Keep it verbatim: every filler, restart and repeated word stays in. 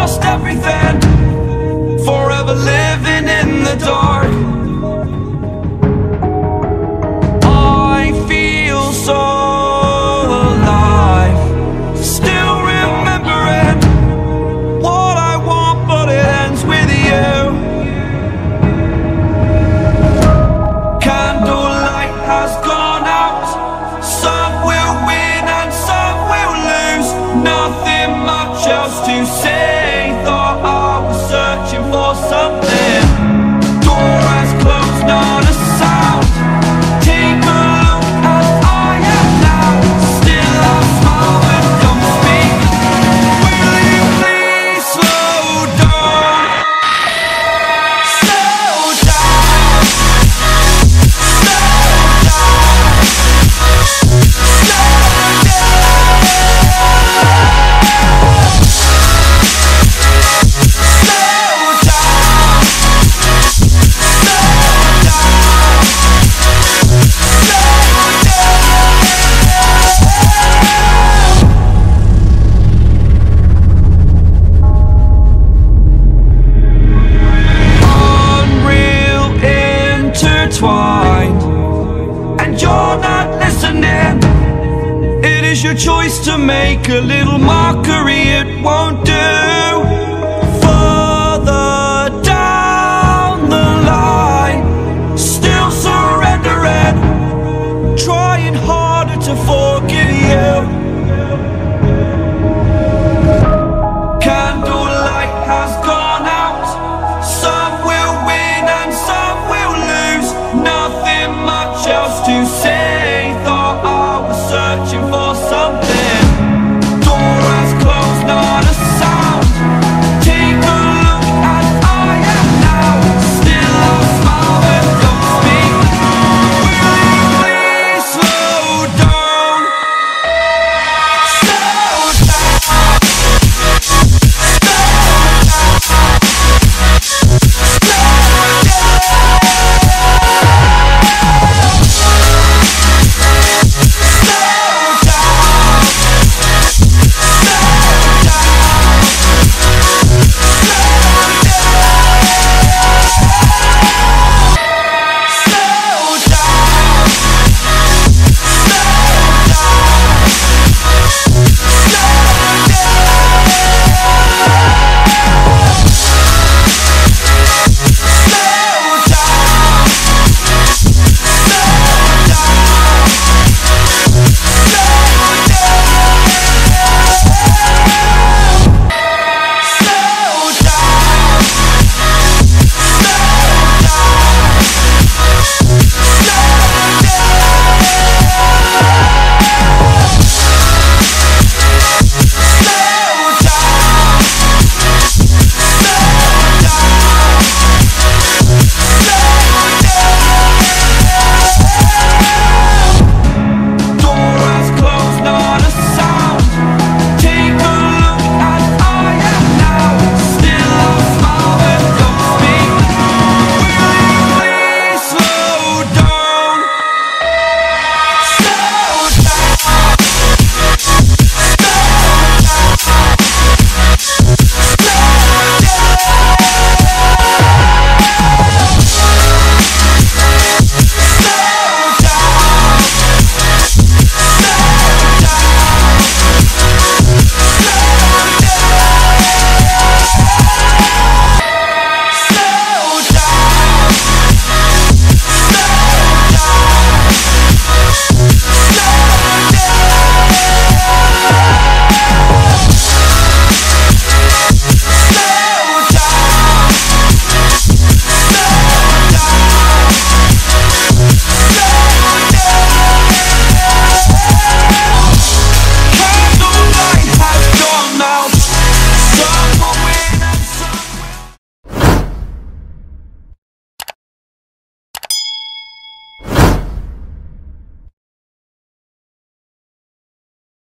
lost everything, forever living in the dark. I feel so alive, still remembering what I want, but it ends with you. Candlelight has gone out, some will win and some will lose. Nothing much else to say, thought I was searching for something. Door has closed, not a sound. Take a look as I am now, still I smile when come speak. Will you please slow down? Slow down. Slow down. Slow intertwined, and you're not listening. It is your choice to make a little mockery, it won't do.